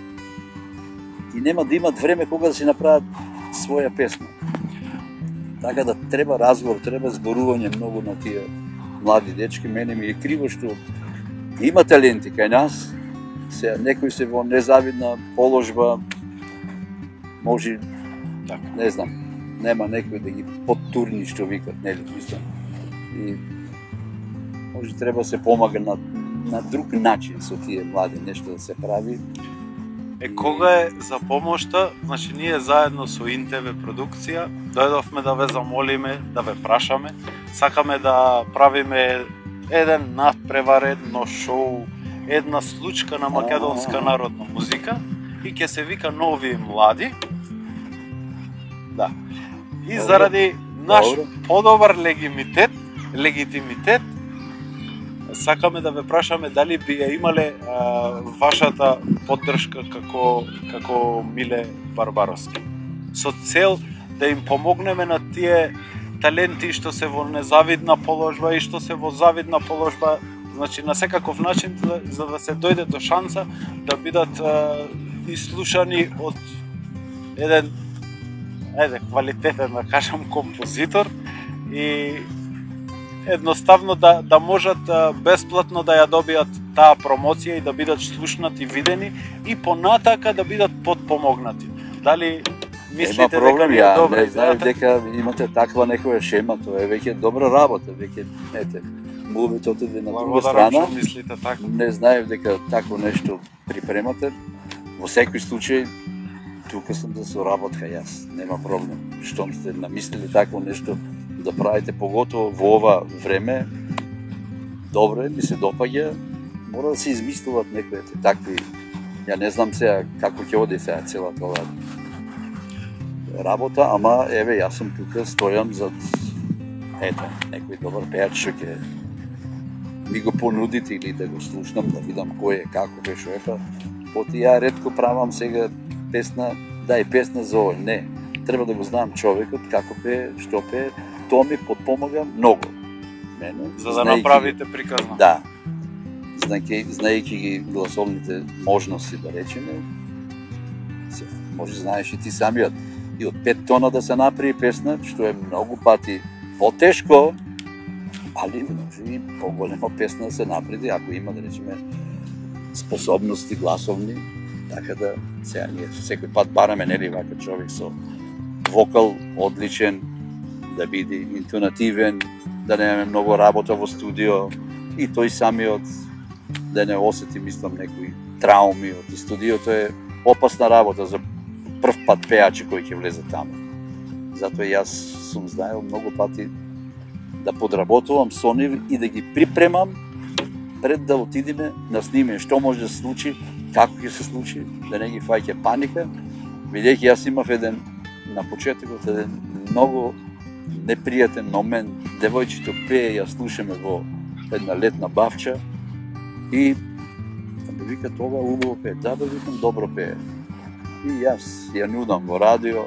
И нема да имат време кога да си направат своја песна. Така да треба разговор, треба зборување многу на тие млади дечки. Мене ми е криво што има таленти кај нас, се некои се во незавидна положба, може, не знам, нема некој да ги подтурни што викат, нели, мислам. И може треба се помага на, на друг начин со тие млади, нешто да се прави. Е, кога е за помошта, значи ние заедно со Интеве продукција дојдовме да ве замолиме, да ве прашаме, сакаме да правиме еден надпреваредно шоу, една случка на македонска народна музика и ќе се вика Нови млади. Да. И заради наш подобар легитимитет, легитимитет, сакаме да ве прашаме дали би ја имале а, вашата поддршка како како Миле Барбаровски. Со цел да им помогнеме на тие таленти што се во незавидна положба и што се во завидна положба значи на секаков начин за, за да се дојде до шанса да бидат а, ислушани од еден еде квалитетен, да кажам, композитор и едноставно да да можат а, бесплатно да ја добијат таа промоција и да бидат слушнати, видени и понатака да бидат подпомогнати. Дали мислите дека ви е добро? Не знаев дека имате таква некоја шема, тоа е веќе добра работа, веќе ете, мовите отиде на друга страна. Мислите така? Не знаев дека такво нешто припремате. Во секој случај тука сум да соработка јас, нема проблем. Штом сте намислили такво нешто да правите, поготово во ова време, добро е, ми се допаѓа, мора да се измислуват некои такви. Ја не знам сега како ќе оди сега целата ова работа, ама еве јас сум тука, стојам зад ете, некој добар пејач што ќе ми го понудите или да го слушнам, да видам кој е, како е, шо е, па поти ја ретко правам сега песна, дај песна за овој, не. Треба да го знам човекот, како пее, што пее, тоа ми подпомага многу. Мене, за да направите приказна. Да. Знаејќи, знаејќи ги гласовните можности, да речеме, може знаеш и ти самиот, и од пет тона да се направи песна, што е многу пати потешко, али може и поголема песна да се направи, ако има, да речеме, способности гласовни, така да, сега ние секој пат бараме, нели, вака човек со вокал одличен, да биде интонативен, да немаме многу работа во студио, и тој самиот да не осети, мислам, некои трауми од студиото е опасна работа за прв пат пејачи кои ќе влезе таму. Затоа јас сум знаел многу пати да подработувам со нив и да ги припремам пред да отидеме на снимање, што може да се случи, како ќе се случи, да не ги фаќа паника, бидејќи јас имав еден на почетокот еден многу непријатен момент, девојчето пее, ја слушаме во една летна бавча и да вика тоа убаво пее, да да викам добро пее. И јас ја нудам во радио,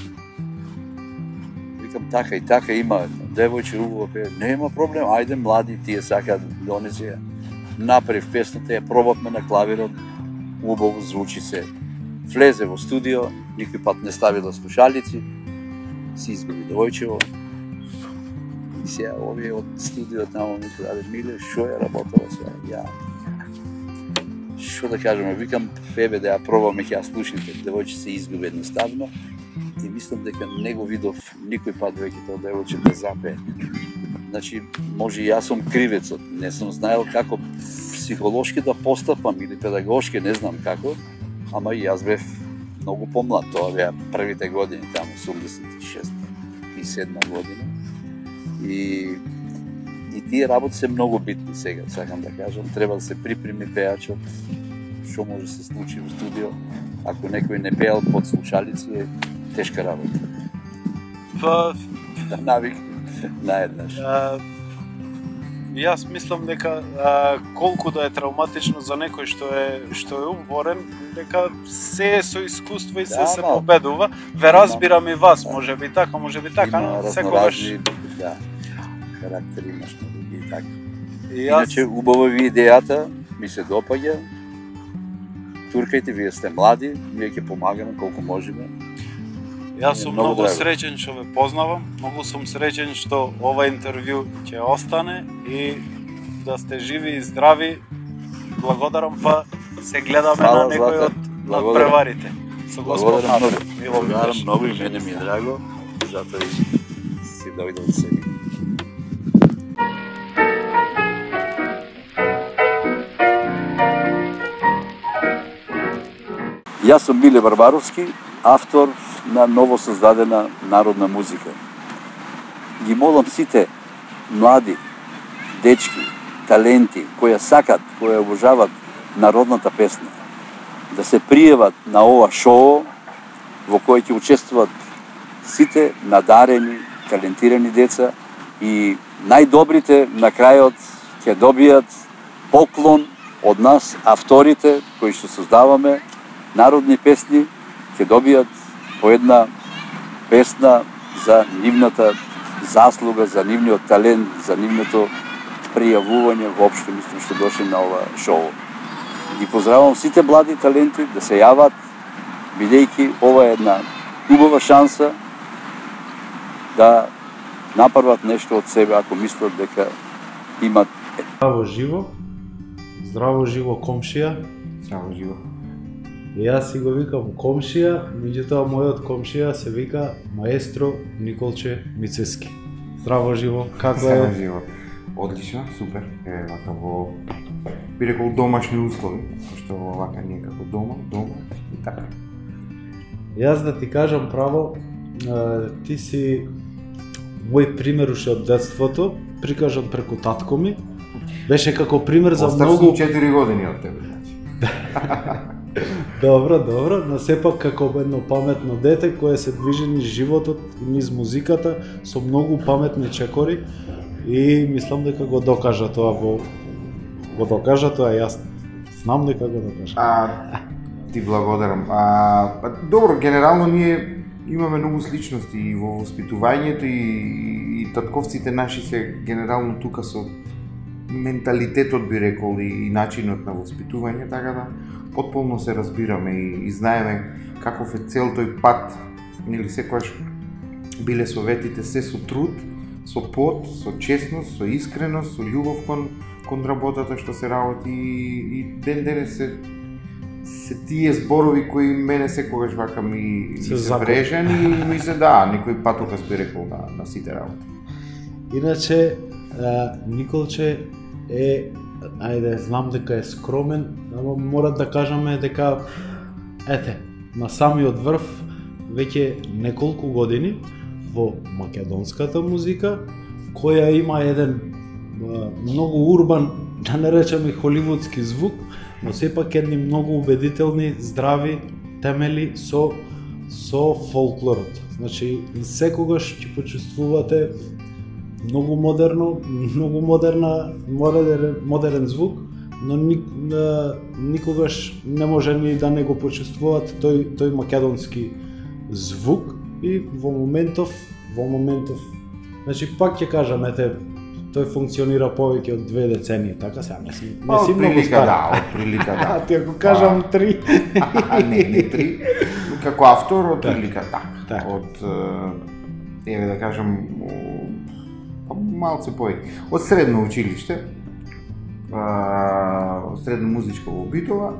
викам така и така има девојче убаво пее, нема проблем, ајде млади, тие сакаат донеси ја. Направив песната, ја пробавме на клавирот, убаво звучи се. Влезе во студио, никој пат не ставила слушалици, си изгуби девојчево. И сега овие од студио таму ми кажа, Миле, шо е работала сега? Ја шо да кажеме, викам, еве да ја пробаме, ќе ја слушнете, девојче се изгуби едноставно и мислам дека не го видов никој пат веќе тоа девојче да запее. Значи, може и јас сум кривецот, не сум знаел како психолошки да постапам или педагошки, не знам како, ама и јас бев многу помлад, тоа беа првите години, таму осумдесет и шеста и седма година. И и тие работи се многу битни сега, сакам да кажам, треба да се припреми пејачот, што може да се случи во студио, ако некој не пеел под слушалици е тешка работа. Па да навик наеднаш. А, јас мислам дека а, колку да е травматично за некој што е што е уморен, дека се е со искуство и се да, се победува. Ве разбирам и вас, може би така, може би така, но секогаш да, карактери имаш и така. И јас... Иначе убава ви идејата, ми се допаѓа. Туркајте, вие сте млади, ние ќе помагаме колку можеме. Јас сум многу среќен што ве познавам, многу сум среќен што ова интервју ќе остане и да сте живи и здрави. Благодарам, па се гледаме Хvala, на некој од надпреварите. Со Господ Натор. Благодарам многу и мене ми е драго, затоа и си дојде од себе. Јас сум Миле Барбаровски, автор на новосоздадена народна музика. Ги молам сите млади, дечки, таленти, кои сакат, кои обожават народната песна, да се пријават на ова шоу во кој ќе учествуват сите надарени, талентирани деца и најдобрите на крајот ќе добијат поклон од нас, авторите кои што создаваме народни песни, ќе добијат по една песна за нивната заслуга, за нивниот талент, за нивното пријавување воопшто, мислам, што дошли на ова шоу. Ги поздравувам сите млади таленти да се јават, бидејќи ова е една убава шанса да направат нешто од себе ако мислат дека имат. Здраво живо, здраво живо комшија. Здраво живо. И јас си го викам комшија, меѓутоа мојот комшија се вика маестро Николче Мицески. Здраво живо, како е? Здраво живо. Одлично, супер. Е вака во би рекол домашни услови, што вака ние како дома, дома и така. Јас да ти кажам право, ти си мој пример уште од детството, прикажан преку татко ми. Беше како пример за Остав многу... сум четири години од тебе, значи. Добро, добро, но сепак како едно паметно дете кое се движи низ животот и низ музиката со многу паметни чекори и мислам дека го докажа тоа во го докажа тоа, јас знам дека го докажа. А ти благодарам. А па, добро, генерално ние имаме многу сличности и во воспитувањето и, и, и татковците наши се генерално тука со менталитетот би рекол и начинот на воспитување, така да потполно се разбираме и, и знаеме каков е цел тој пат, нели секогаш биле советите се со труд, со пот, со честност, со искреност, со љубов кон кон работата што се работи и, и ден денес се се тие зборови кои мене секогаш вака ми се, се врежен и ми се да, некој патокас би рекол на, на сите работи. Иначе, а, Николче е, ајде, знам дека е скромен, ама мора да кажеме дека, ете, на самиот врв, веќе неколку години во македонската музика, која има еден а, многу урбан, да не речеме холивудски звук, но сепак едни многу убедителни, здрави темели со со фолклорот. Значи, секогаш ќе почувствувате многу модерно, многу модерна, модерен, модерен звук, но ник, никогаш не може ни да не го почувствувате тој тој македонски звук и во моментов, во моментов, значи пак ќе кажам, ете, тој функционира повеќе од две децении, така сега не си не си многу стар. Да, од прилика да. А ти ако кажам три. Не, не три. Како автор од прилика така. Так. Од еве да кажам малце повеќе. Од средно училиште, од средно музичко во Битола.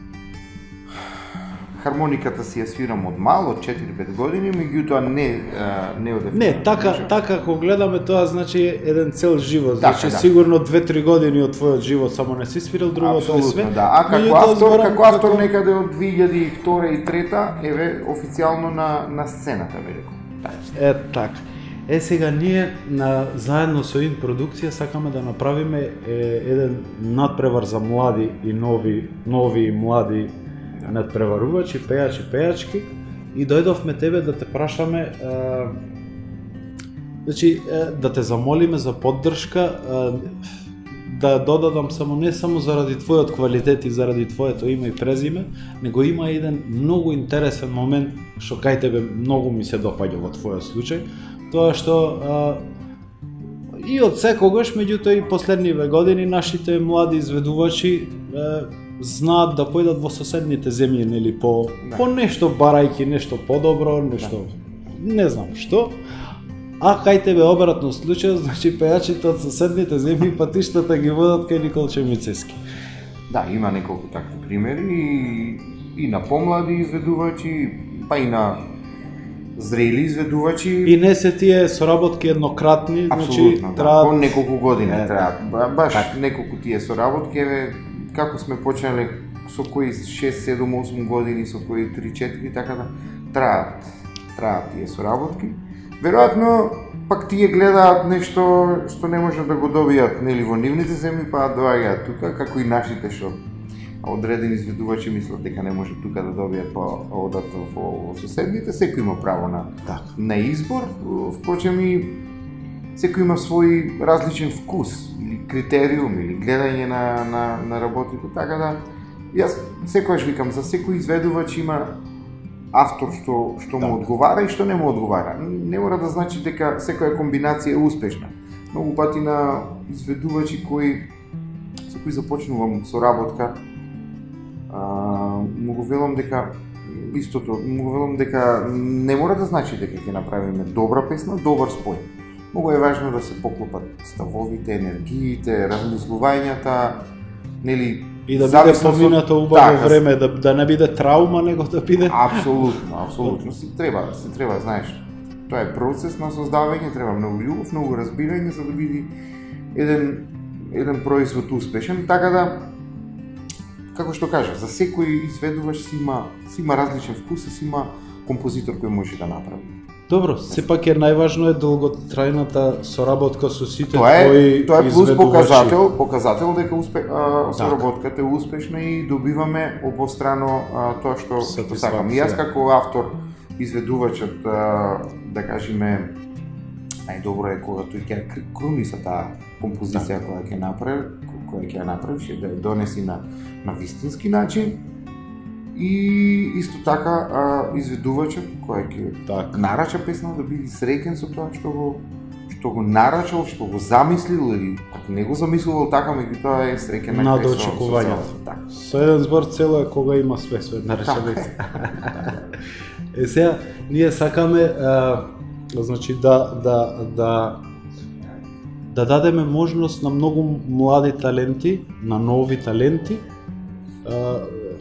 Хармониката си ја свирам од мал, од четири-пет години, меѓутоа не не одев. Не, така така ако гледаме тоа значи еден цел живот, Така, значи да. сигурно две-три години од твојот живот само не си свирил, другото е све. Апсолутно, да. А како Меѓутоа, автор, зборам како автор некаде од две илјади и втора и трета, еве официјално на на сцената би рекол. Така. Е, така. Е, сега ние на, заедно со Ин продукција сакаме да направиме е, еден надпревар за млади и нови, нови и млади надпреварувачи, пејачи, пејачки и дојдовме тебе да те прашаме е, значи, е, да те замолиме за поддршка, е, да додадам само не само заради твојот квалитет и заради твоето име и презиме, него има еден многу интересен момент што кај тебе многу ми се допаѓа во твојот случај, тоа што а, и од секогаш, меѓутоа и последниве години нашите млади изведувачи а, знаат да појдат во соседните земји, нели, по Да. по нешто барајки, нешто подобро, нешто не знам што. А кај тебе обратно случај, значи пејачите од соседните земји патиштата ги водат кај Николче Мицески. Да, има неколку такви примери и, и на помлади изведувачи, па и на зрели изведувачи. И не се тие соработки еднократни, значи Апсолутно, да. траат По неколку години Е, траат. Ба- Баш така. неколку тие соработки, еве како сме почнале со кои шест, седум, осум години, со кои три-четири, така да траат, траат тие соработки. Веројатно пак тие гледаат нешто што не можат да го добијат нели во нивните земји, па доаѓаат тука, како и нашите што одредени изведувачи мислат дека не може тука да добијат, па одат во, во соседните. Секој има право на Така. на избор, впрочем и секој има свој различен вкус или критериум или гледање на на на работите, така да јас секогаш викам за секој изведувач има автор што што му Да. одговара и што не му одговара. Не мора да значи дека секоја комбинација е успешна. многу пати на изведувачи кои со кои започнувам со работка, а, му го велам дека истото, му го велам дека не мора да значи дека ќе направиме добра песна, добар спој. Многу е важно да се поклопат ставовите, енергиите, размислувањата, нели, и да биде поминато убаво така, време, да, да не биде траума, него да биде... Апсолутно, апсолутно. Си треба, си треба, знаеш, тоа е процес на создавање, треба многу љубов, многу разбирање за да биде еден еден производ успешен, така да, како што кажа, за секој изведувач си има, си има различен вкус и си има композитор кој може да направи. Добро, сепак е најважно е долготрајната соработка со сите тоа е, твои тоа е плюс изведувачи. показател, показател дека успе, а, соработката е успешна и добиваме обострано а, тоа што што сакам. И јас како автор, изведувачот, а, да кажеме, најдобро е кога тој ќе круни со таа композиција да. која ќе направи, која ќе ја направи, ќе да ја донеси на на вистински начин. И исто така а, изведувачот кој ќе так. нарача песна да биде среќен со тоа што го што го нарачал, што го замислил или ако не го замислувал така, меѓутоа е среќен на над очекувањето. Така. Со еден збор цело е кога има све, со една реченица. Е сега ние сакаме а, значи да да да да дадеме можност на многу млади таленти, на нови таленти, а,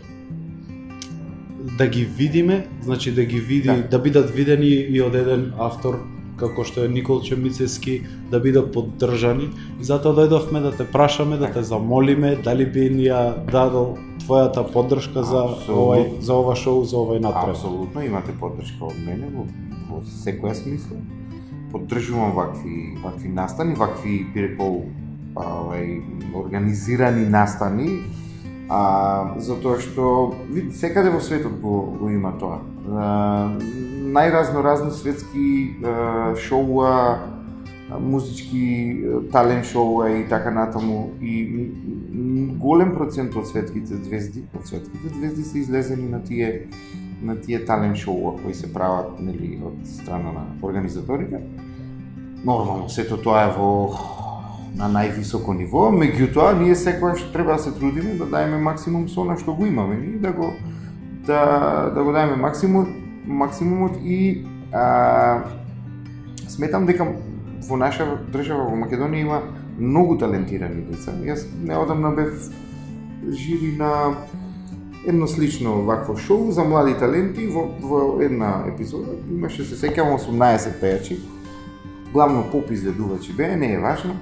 да ги видиме, значи да ги види, да, да бидат видени и од еден автор како што е Николче Мицевски, да бидат поддржани. И затоа дојдовме да те прашаме, да те замолиме дали би ни ја дадол твојата поддршка за овој за ова шоу, за овој натпред. Апсолутно, имате поддршка од мене во, во секоја смисла. Поддржувам вакви вакви настани, вакви би рекол овај организирани настани. А, затоа што вид секаде во светот го, го има тоа. А, најразноразни светски а, шоуа, музички талент шоуа и така натаму, и голем процент од светските звезди, од светските звезди се излезени на тие на тие талент шоуа кои се прават, нели, од страна на организаторите. Нормално сето тоа е во на највисоко ниво, меѓутоа ние секогаш треба да се трудиме да даеме максимум со она што го имаме и да го да да го даеме максимум максимумот и а, сметам дека во наша држава во Македонија има многу талентирани деца. Јас неодамна бев жири на едно слично вакво шоу за млади таленти во, во една епизода. Имаше, се сеќавам, осумнаесет пејачи. Главно поп изведувачи беа, не е важно.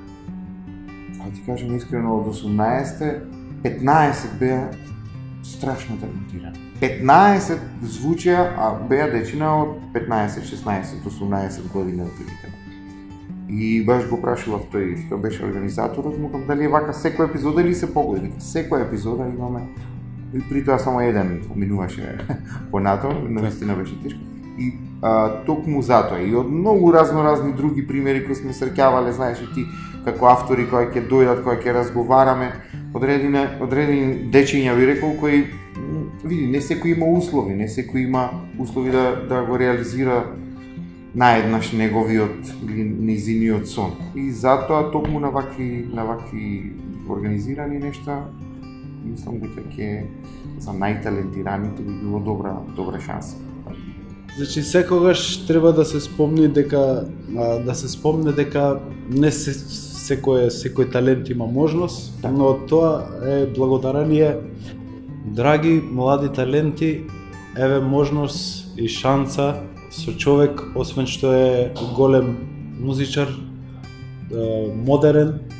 А ти кажам искрено, од осумнаесет, петнаесет беа страшно талентирани. петнаесет звучеа, а беа дечина од петнаесет, шеснаесет, осумнаесет години отприлика. И баш го прашував тој што беше организаторот, му кажам дали е вака секоја епизода или се погоди. Секоја епизода имаме, и при тоа само еден минуваше понатаму, наистина беше тешко. И а, токму затоа и од многу разноразни други примери кои сме среќавале, знаеш и ти, како автори кои ќе дојдат, кои ќе разговараме, одредени одредени дечиња ви рекол кои види, не секој има услови, не секој има услови да да го реализира наеднаш неговиот или низиниот сон. И затоа токму на вакви на вакви организирани нешта, мислам дека ќе за најталентираните би било добра добра шанса. Значи секогаш треба да се спомни дека да се спомне дека не се секој секој талент има можност, да. Но тоа е благодарение драги млади таленти, еве можност и шанса со човек, освен што е голем музичар, модерен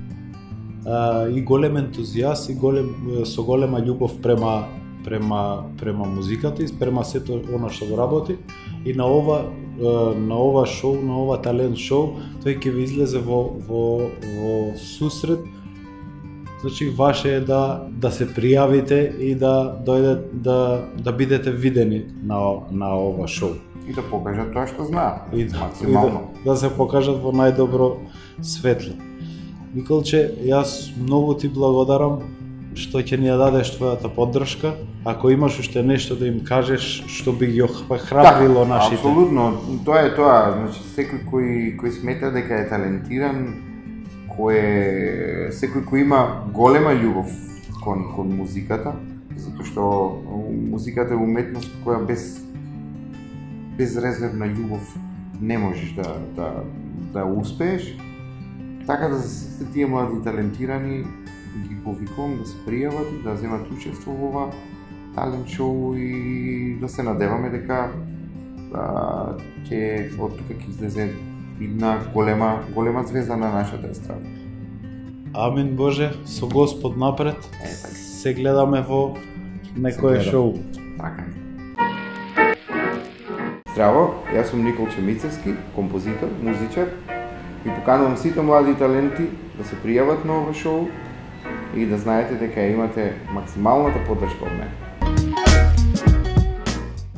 и голем ентузијаст и голем со голема љубов према према према музиката и према сето она што го работи, и на ова на ова шоу, на ова талент шоу, тој ќе ви излезе во во во сусрет. Значи ваше е да да се пријавите и да дојдете да да бидете видени на на ова шоу и да покажат тоа што знаат. И да, максимално и да, да се покажат во најдобро светло. Николче, јас многу ти благодарам што ќе ни ја дадеш твојата поддршка, ако имаш уште нешто да им кажеш што би ги охрабрило да, нашите. Апсолутно, тоа е тоа, значи секој кој кој смета дека е талентиран, кој секој кој има голема љубов кон кон музиката, затоа што музиката е уметност која без безрезервна љубов не можеш да да да успееш. Така да за сите тие млади талентирани ги повикувам да се пријават и да земат учество во ова талент шоу и да се надеваме дека да, ќе од тука ќе излезе една голема голема звезда на нашата естрада. Амин Боже, со Господ напред. Е, така. Се гледаме во некое шоу. Така. Здраво, јас сум Никол Чемицевски, композитор, музичар. И поканувам сите млади таленти да се пријават на ова шоу и да знаете дека имате максималната поддршка од мене.